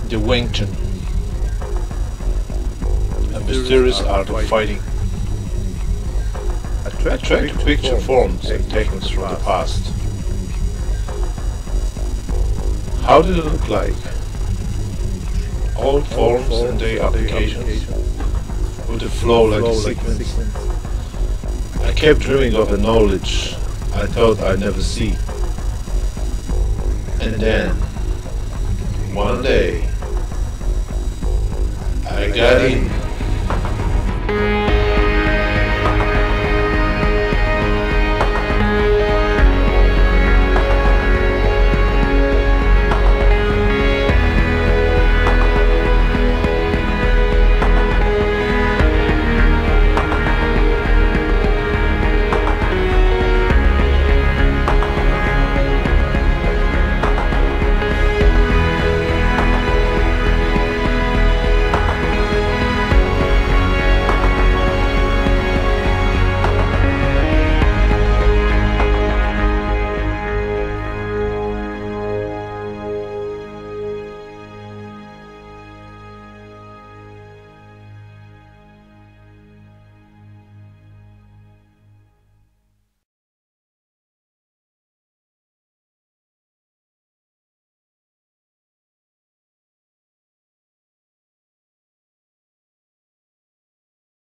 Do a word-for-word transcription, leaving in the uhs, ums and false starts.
The Weng Chun, a mysterious art of fighting. Attractive picture forms and techniques from the past. How did it look like? Old forms and their applications with a flow like a sequence. I kept dreaming of a knowledge I thought I'd never see. And then, one day, I got in.